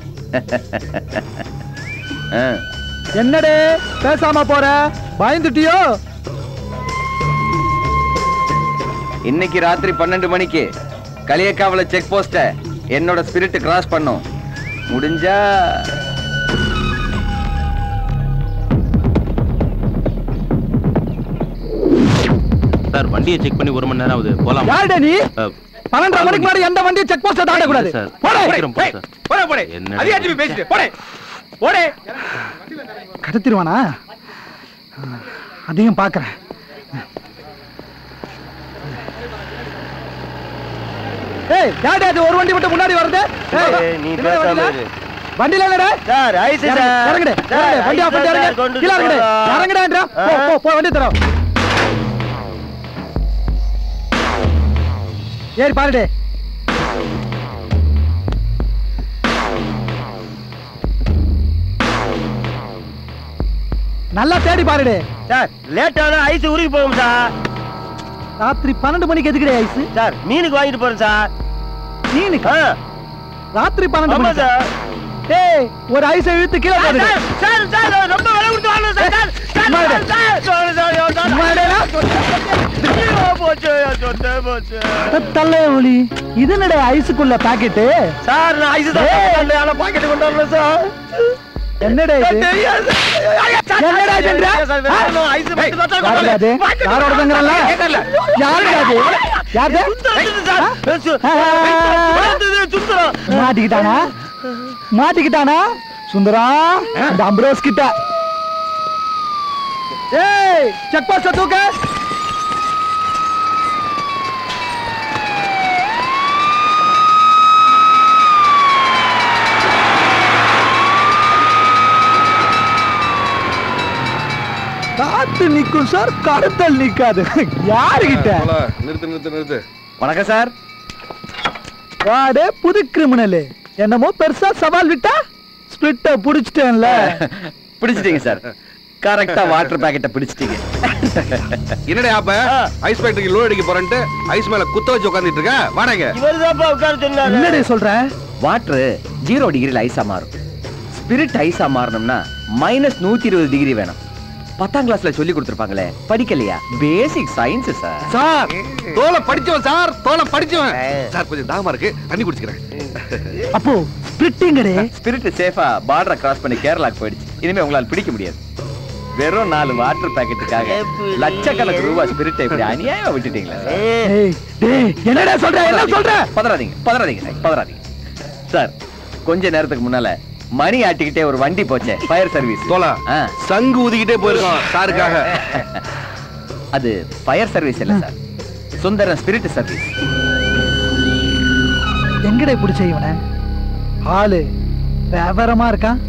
என்னடே பேசாம போற? பயந்துட்டியோ? இன்னைக்கு ராத்திரி பன்னெண்டு மணிக்கு களியக்காவல செக் போஸ்ட என்னோட ஸ்பிரிட் கிராஸ் பண்ணும். முடிஞ்சா சார் வண்டியை செக் பண்ணி ஒரு மணி நேரம் ஆகுது. போலாம். யாருடா நீ? பன்னெண்டரை மணிக்கு முன்னாடி எந்த வண்டியை செக் போஸ்ட தாண்ட கூடாது. போடே போடே. அதிகாரி பேசிட்டு போடே போடே. கடத்திடுவானா? அதையும் பாக்குறேன். ஏய் யாரடா அது ஒரு வண்டி மட்டும் முன்னாடி வருது? ஏய் நீ பேசாம இரு. வண்டில இல்லடா சார் ஐஸ் சார். இறங்குடே. வண்டி ஆஃப் பண்ணி இறங்கு. கீழ இறங்குடே. இறங்குடா. போ போ போ வண்டி தர. ஏறி பாருடே. நல்லா தேடி பாருடே. சார் லேட் ஆனா ஐஸ் உருகி போகும் சார். ராத்திரி பன்னெண்டு மணிக்கு எதுக்குடே ஐஸ்? சார் மீனுக்கு வாங்கிட்டு போறேன் சார். மீனுக்கு? ராத்திரி பன்னெண்டு ஆமா மணிக்கு சார். ஏய் ஒரு ஐஸ் இழுத்து கீழ போடு. சார் சார் ரொம்ப விலை கொடுத்து வாங்க sir. Sir sir sir sir மாடேடா. போச்சு சொத்தே போச்சு. தல்லே ஒளி. இது என்னடா ஐஸ்க்குள்ள பாக்கெட்? சார் நான் ஐஸ் தான் ஆனா பாக்கெட் கொண்டு வரல சார். என்னடா இது? தெரியாது. என்னடா இதுன்ற? நான் ஐஸ் மட்டும் தான் கொண்டு யாரடா இது? யாரோட தங்கறல? கேக்கல. யாரடா இது? யாரு? சுந்தரம். மாட்டிக்கிட்டானா? மாட்டிக்கிட்டானா? சுந்தரா இந்த அம்ப்ரோஸ் கிட்ட. ஏய் செக் போஸ்ட் தூக்க. காத்து நிக்கும் சார், கடத்தல் நிக்காது. யாருகிட்ட? நிறுத்து நிறுத்து நிறுத்து. வணக்கம் சார். வாடே புது கிரிமினல். என்னமோ பெருசா சவால் விட்டா ஸ்பிரிட்ட புடிச்சிட்டேன்ல. பிடிச்சிட்டீங்க சார். கரெக்டா வாட்டர் பாக்கெட்ட பிடிச்சிட்டீங்க. என்னடா அப்ப ஐஸ் ஃபேக்டரிக்கு லோட் அடிக்க போறேன்ட்டு ஐஸ் மேல குத்த வச்சு உட்கார்ந்துட்டு இருக்க. வாடங்க. இவர்தான்ப்பா உட்கார்ந்து சொன்னாரு. என்னடே சொல்ற? வாட்டர் ஜீரோ டிகிரில ஐஸா மாறும். ஸ்பிரிட் ஐஸா மாறணும்னா மைனஸ் நூத்தி இருபது டிகிரி வேணும். பத்தாம் கிளாஸ்ல சொல்லி கொடுத்திருப்பாங்களே, படிக்கலையா? Basic science sir. சார் தோலை படிச்சவன் சார். தோலை படிச்சவன் சார். கொஞ்சம் தாகமா இருக்கு, தண்ணி குடிச்சுக்கிறேன். அப்போ ஸ்பிரிட்டிங்கடே. ஸ்பிரிட் சேஃபா பார்டரை கிராஸ் பண்ணி கேரளாக்கு போயிடுச்சு. இனிமே உங்களால பிடிக்க முடியாது. வெறும் நாலு வாட்டர் பாக்கெட்டுக்காக லட்சக்கணக்கு ரூபாய் ஸ்பிரிட் இப்படி அநியாயமா விட்டுட்டீங்களா? ஏய் டேய் என்னடா சொல்ற? என்ன சொல்ற? பதறாதீங்க பதறாதீங்க சார், பதறாதீங்க சார். கொஞ்ச நேரத்துக்கு முன்னால மணி ஆட்டிக்கிட்டே ஒரு வண்டி போச்சே, ஃபயர் சர்வீஸ். தோலா சங்கு ஊதிக்கிட்டே போயிருக்கோம் சாருக்காக. அது ஃபயர் சர்வீஸ் இல்ல சார், சுந்தரம் ஸ்பிரிட் சர்வீஸ். எங்கடே பிடிச்ச இவனை? ஆளு விவரமா இருக்கான்.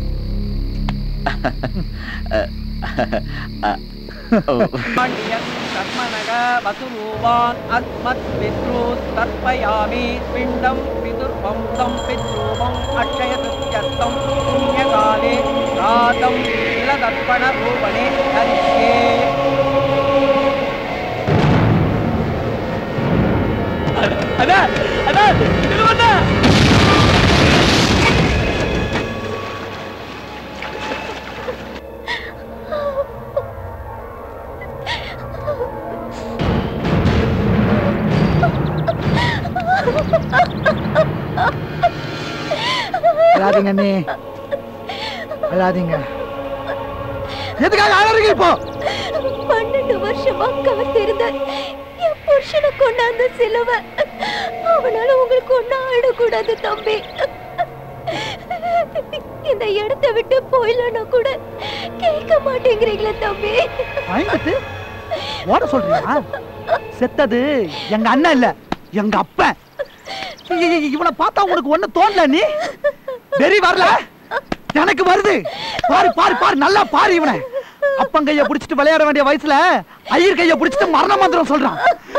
அழாதீங்க அண்ணே, அழாதீங்க. எதுக்காக அழறீங்க இப்போ? பன்னெண்டு வருஷமா காத்திருந்த என் புருஷனை கொண்டாந்த சிலுவை, அவனால உங்களுக்கு ஒண்ணு ஆயிடக்கூடாது தம்பி. இந்த இடத்தை விட்டு போயிடலன்னா கூட கேட்க மாட்டேங்கிறீங்களே தம்பி. பயந்துட்டு ஓட சொல்றீங்களா? செத்தது எங்க அண்ணன் இல்ல, எங்க அப்பன். இவனை பார்த்தா உனக்கு ஒண்ணு தோணல? நீ வெறி வரல? எனக்கு வருது. பாரு பாரு பாரு, நல்லா பாரு. இவனை அப்பன் கைய புடிச்சிட்டு விளையாட வேண்டிய வயசுல ஐயர் கைய புடிச்சிட்டு மரண மந்திரம் சொல்றான்.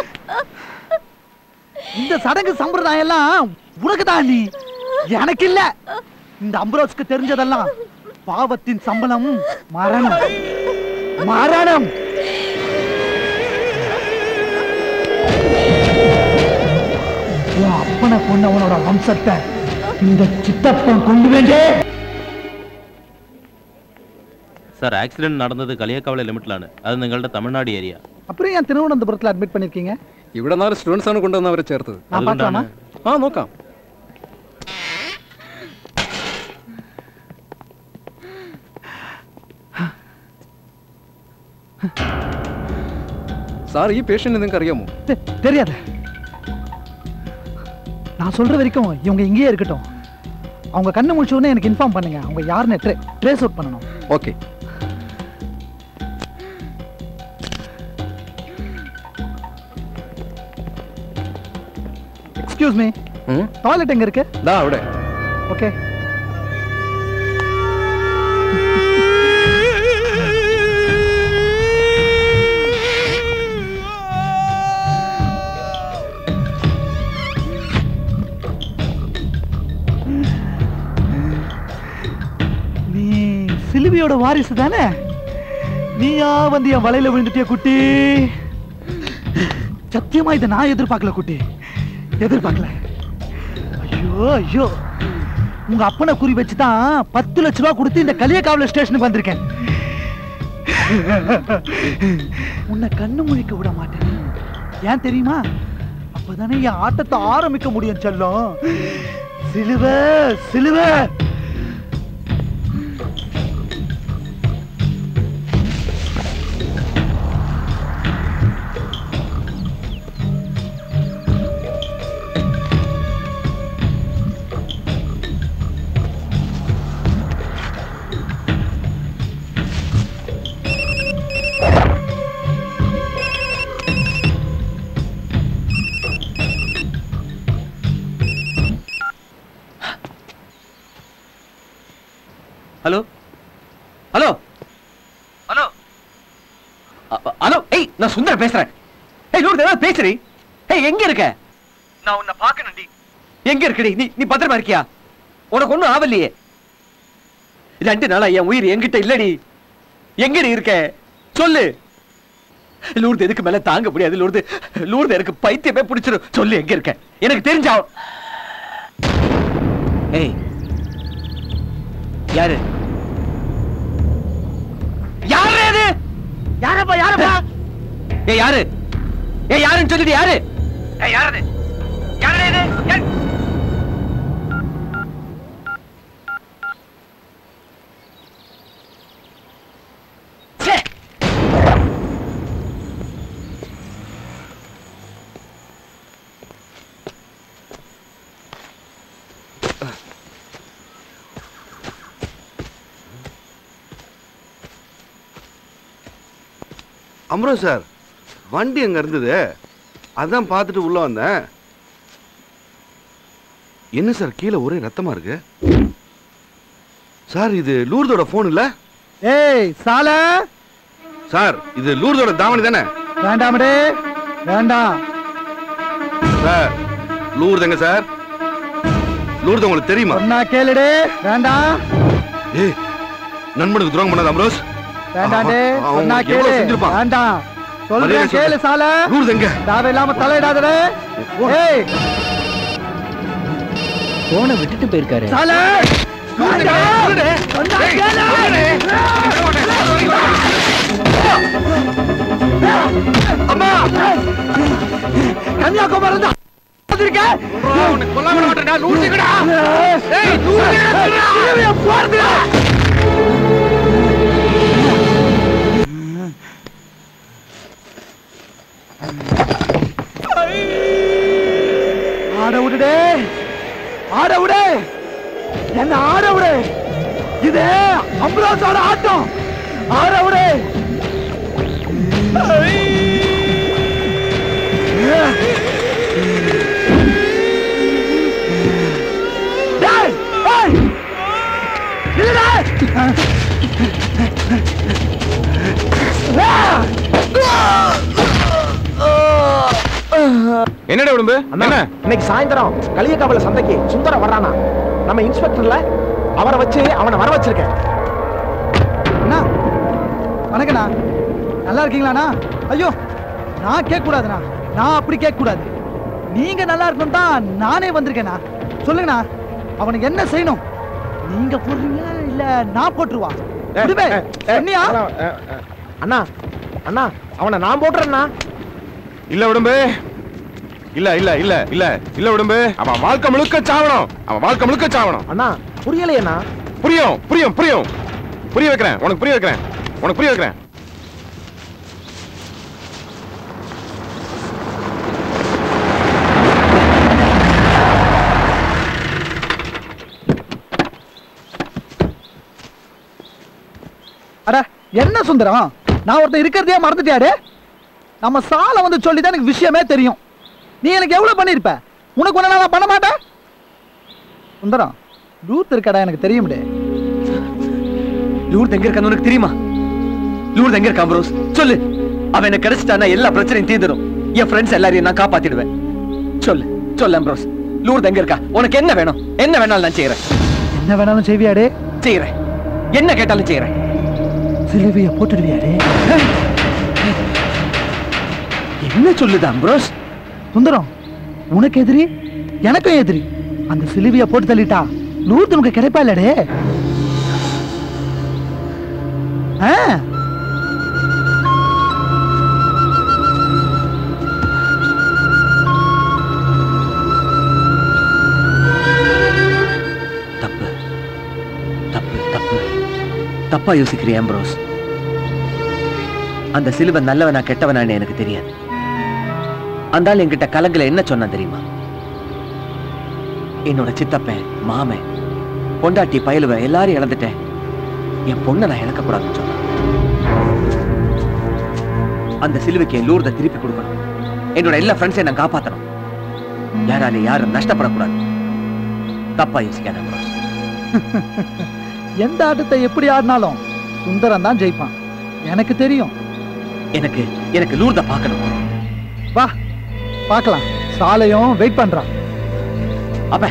இந்த சடங்கு சம்பிரதாயம் எல்லாம் உனக்கு தான், நீ எனக்கு இல்ல. இந்த அம்ப்ரோஸ்க்கு தெரிஞ்சதெல்லாம் பாவத்தின் சம்பளம் மரணம். மரணம். அப்பனை கொண்டவனோட வம்சத்தை இந்த சித்தப்பன் கொண்டு வேண்டே. சார் ஆக்சிடென்ட் நடந்தது களியக்காவலை லிமிட்லான அது നിങ്ങളുടെ തമിഴ്നാട് ഏരിയ. அப்புறம் ஏன் திருவனந்தபுரத்தில் அட்மிட் பண்ணிருக்கீங்க? ഇവിടെ നാല് സ്റ്റുഡൻസ് ആണ് കൊണ്ടുവന്നവരെ ചേർത്തത്. நான் பார்க்கலாமா? ആ നോക്കാം. சார், ഈ പേഷ്യന്റ് നിങ്ങൾക്ക് അറിയാമോ? தெரியாது. நான் சொல்ற வரைக்கும் இவங்க இங்கேயே இருக்கட்டும். அவங்க கண்ணு முழிச்ச உடனே எனக்கு இன்ஃபார்ம் பண்ணுங்க. அவங்க யாருன்னு ட்ரே ட்ரேஸ் அவுட் பண்ணணும். ஓகே. எக்ஸ்கியூஸ் மீ, டாய்லெட் எங்க இருக்கு? ദാ അവിടെ. ஓகே. நீ சிலுவையோட வாரிசு தானே? நீயா வந்து என் வலையில விழுந்துட்டிய குட்டி? சத்தியமா இதை நான் எதிர்பார்க்கல குட்டி, எதிர்பார்க்கல. ஐயோ ஐயோ, உங்க அப்பனை குறி வச்சுதான் பத்து லட்ச ரூபா கொடுத்து இந்த களியக்காவல ஸ்டேஷனுக்கு வந்திருக்கேன். உன்னை கண்ணு முழிக்க விட மாட்டேன். ஏன் தெரியுமா? அப்பதானே என் ஆட்டத்தை ஆரம்பிக்க முடியும் செல்லம். சிலுவை சிலுவை. Hello hello hello hello. ஏய், நான் சுந்தர பேசுறேன். ஏய் லூர்து, ஏதாவது பேசுறீ? ஏய், எங்க இருக்க? நான் உன்னை பார்க்கணும்டி. எங்க இருக்கடி? நீ நீ பத்திரமா இருக்கியா? உனக்கு ஒண்ணும் ஆவலையே. ரெண்டு நாளா என் உயிர் என்கிட்ட இல்லடி. எங்கடி இருக்க சொல்லு. லூர்து, எதுக்கு மேல தாங்க முடியாது லூர்து. லூர்து, எனக்கு பைத்தியமே பிடிச்சிரும். சொல்லு, எங்க இருக்க? எனக்கு தெரிஞ்சா. ஏய், யாரு யாரு அது? யாரப்பா யாரப்பா? ஏ யாரு? ஏ யாருன்னு சொல்லிட்டு யாரு? ஏ யாரு? யாரு இது? யார்? சே, அம்ரோ சார், வண்டி எங்க இருந்தது? அதான் பார்த்துட்டு உள்ள வந்தேன். என்ன சார் கீழே ஒரே ரத்தமா இருக்கு? சார், இது லூர்தோட போன் இல்ல? ஏய் சால, சார் இது லூர்தோட தாவணி தானே? வேண்டாமடே, வேண்டாம். சார், லூர்து எங்க சார்? லூர்து உங்களுக்கு தெரியுமா? நான் கேளுடே, வேண்டாம். ஏய், நண்பனுக்கு துரோகம் பண்ணாத அம்ரோஸ். வேண்டாடே, நான் கேளு, வேண்டாம். சொல்றேன் கேளு சால. லூர்து எங்க? தேவையில்லாம தலையிடாதடே. ஏய், போனை விட்டுட்டு போயிருக்காரு சால. அம்மா, கன்னியாகுமரி கொல்ல மாட்டேன்டா. லூர்து எங்கடா? ஏய், லூர்து போறதுடா. ஆட விடுடே, ஆட விடு, என்ன ஆட விடு. இது அம்ரோஸோட ஆட்டம். ஆட விடு. என்னடா உடம்பு? என்ன இன்னைக்கு சாயந்தரம் களியக்காவல சந்தைக்கு சுந்தரம் வர்றானா? நம்ம இன்ஸ்பெக்டர்ல அவரை வச்சு அவனை வர வச்சிருக்கேன். அண்ணா வணக்கண்ணா, நல்லா இருக்கீங்களாண்ணா? ஐயோ, நான் கேட்க கூடாதுண்ணா, நான் அப்படி கேட்க கூடாது. நீங்க நல்லா இருக்கணும் தான் நானே வந்திருக்கேண்ணா. சொல்லுங்கண்ணா, அவனுக்கு என்ன செய்யணும்? நீங்க போடுறீங்களா இல்ல நான் போட்டுருவா? என்னையா அண்ணா அண்ணா அவனை நான் போட்டுறேன்னா. இல்ல உடம்பு, இல்ல இல்ல இல்ல இல்ல இல்ல உடம்பு, அவன் வாழ்க்கை முழுக்க சாவணும். அவன் வாழ்க்கை முழுக்க சாவணும். அண்ணா புரியலையண்ணா. புரியும் புரியும் புரியும் புரிய வைக்கிறேன். உனக்கு புரிய வைக்கிறேன் உனக்கு புரிய வைக்கிறேன். அட என்ன சுந்தரம், நான் ஒருத்தன் இருக்கிறதே மறந்துட்டியாரு? நம்ம சாலை வந்து சொல்லிதான் எனக்கு விஷயமே தெரியும். நீ எனக்கு எவ்வளவு பண்ணிருப்ப? உனக்கு ஒண்ணு நான் பண்ண மாட்டேன். சுந்தரம், லூர்த் இருக்கடா, எனக்கு தெரியும். லூர்த் எங்க இருக்கான்னு உனக்கு தெரியுமா? லூர்த் எங்க இருக்கா ப்ரோஸ்? சொல்லு. அவன் எனக்கு கிடைச்சிட்டானா எல்லா பிரச்சனையும் தீர்ந்துடும். என் ஃப்ரெண்ட்ஸ் எல்லாரையும் நான் காப்பாத்திடுவேன். சொல்லு சொல்லு ப்ரோஸ், லூர்த் எங்க இருக்கா? உனக்கு என்ன வேணும்? என்ன வேணாலும் நான் செய்யறேன். என்ன வேணாலும் செய்வியாடே? செய்யறேன். என்ன கேட்டாலும் செய்யறேன். சிலுவைய போட்டுடுவியாடே? என்ன சொல்லுதா ப்ரோஸ்? சுந்தரம், உனக்கு எதிரி எனக்கும் எதிரி. அந்த சிலுவைய போட்டு தள்ளிட்டா லூர்த் உனக்கு கிடைப்பா இல்லடே? தப்பு தப்பு தப்பு தப்பா யோசிக்கிறியா ப்ரோஸ்? அந்த சிலுவன் நல்லவனா கெட்டவனான்னு எனக்கு தெரியாது. அந்த ஆள் என்கிட்ட கலங்கல என்ன சொன்னா தெரியுமா? என்னோட சித்தப்பன், மாமன், பொண்டாட்டி, பயலுவ எல்லாரும் இழந்துட்டேன், என் பொண்ணை நான் இழக்க கூடாதுன்னு சொன்னான். அந்த சிலுவைக்கு என் லூர்த திருப்பி கொடுக்கணும். என்னோட எல்லா ஃப்ரெண்ட்ஸையும் நான் காப்பாற்றணும். யாரால யாரும் நஷ்டப்படக்கூடாது. தப்பா யோசிக்காத ப்ரோஸ். எந்த ஆட்டத்தை எப்படி ஆடினாலும் சுந்தரம் தான் ஜெயிப்பான், எனக்கு தெரியும். எனக்கு எனக்கு லூர்த பார்க்கணும். வா பார்க்கலாம். சாலையும் வெயிட் பண்றான். அப்ப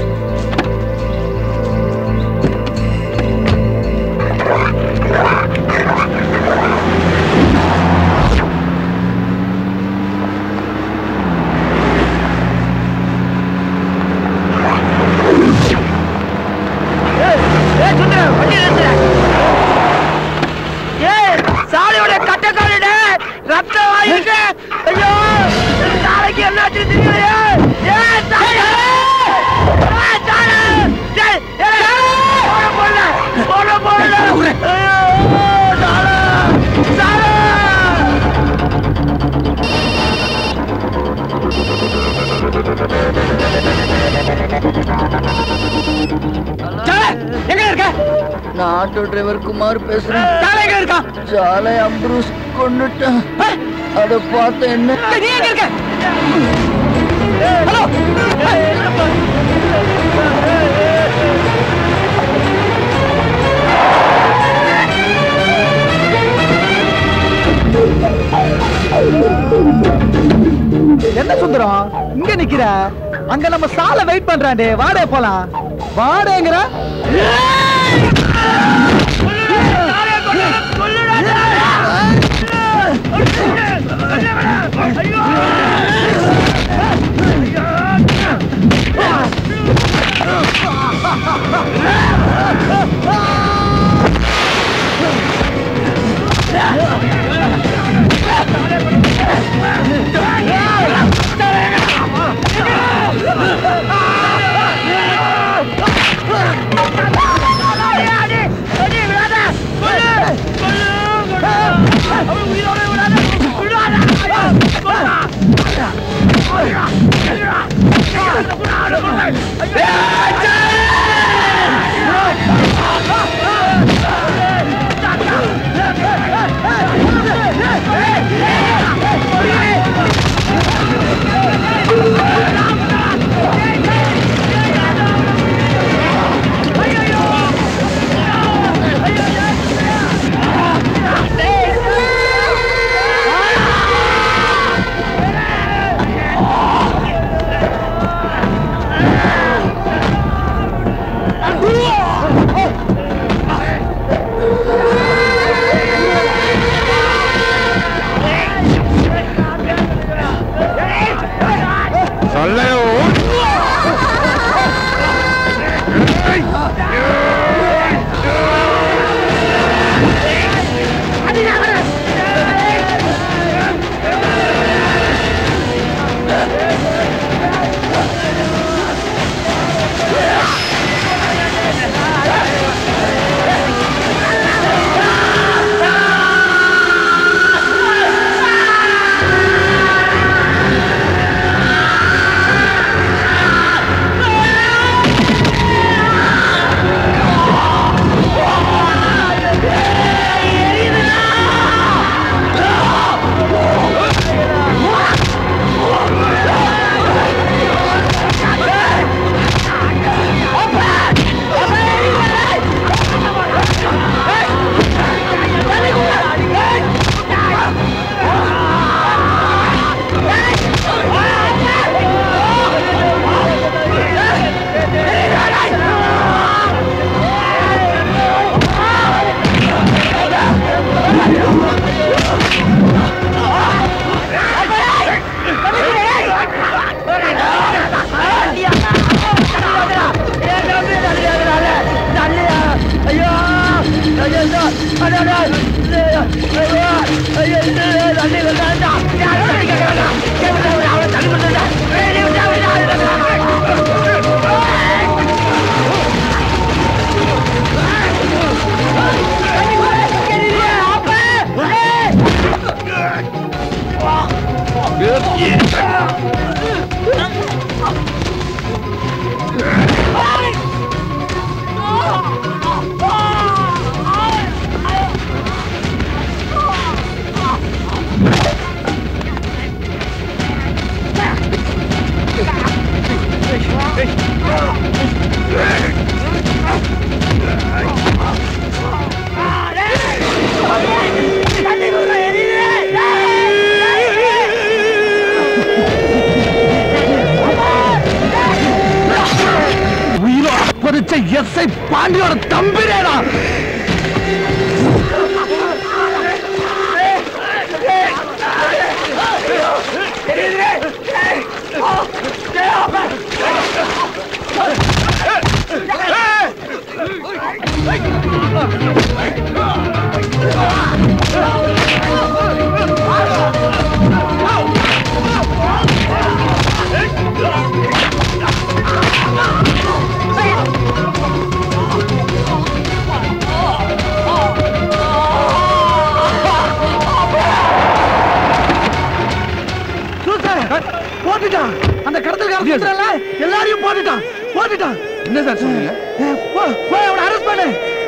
சாலையோட கட்டக்காலிட ரத்தம் ஆயிருக்கு. ஐயோ, சாலைக்கு என்னாச்சு தெரியலையே. ஏ சாலை, ஏ சாலை, டேய் போட போடல போட போடல. ஐயோ சாலை சாலை. எங்க இருக்க? நான் ஆட்டோ டிரைவர் குமார் பேசுறேன். சாலை எங்க இருக்கா? சாலை அம்ப்ரூஸ் கொண்டுட்டான். அதை பார்த்து என்ன? நீ எங்க இருக்க? ஹலோ, என்ன சுந்தரம் இங்க நிக்கிற? அங்க நம்ம சாலை வெயிட் பண்றாண்டே. வாடே போலாம். வாடேங்கிற அடி அடி பாண்டியோட தம்பிரேடா. போட்டுட்டான். அந்த கடத்தல்காரன் எல்லாரையும் போட்டுட்டான் போட்டுட்டான். என்ன சார் சொன்னீங்க? போய் அவனை அரெஸ்ட் பண்ணு.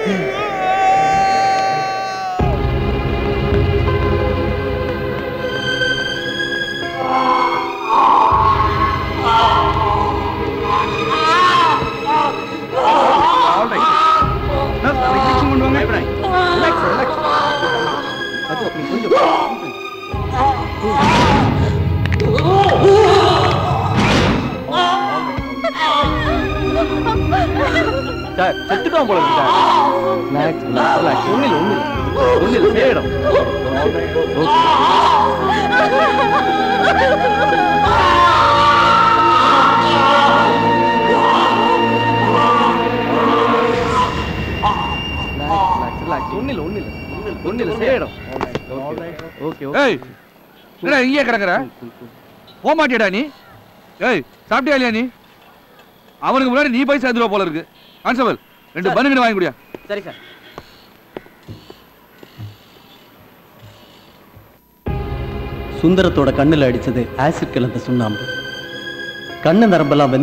சார் செத்துக்காம போல இருக்கு சார். ஒன்னில் ஒன்னில் ஒன்னில் சேரிடும். ஒன்னில் ஒன்னில் ஒன்னில் சேரிடும். ஓகே ஏய் என்னடா இங்கே கிடக்குற? போக மாட்டியடா நீ? ஏய் சாப்பிட்டியா இல்லையா நீ? அவனுக்கு முன்னாடி நீ போய் சேர்ந்துருவா போல இருக்கு. கான்ஸ்டபிள் ரெண்டு பன்னுங்க வாங்கி குடியா. சரி சார். சுந்தரத்தோட கண்ணுல அடிச்சது ஆசிட் கலந்த சுண்ணாம்பு. கண்ணு நரம்பெல்லாம்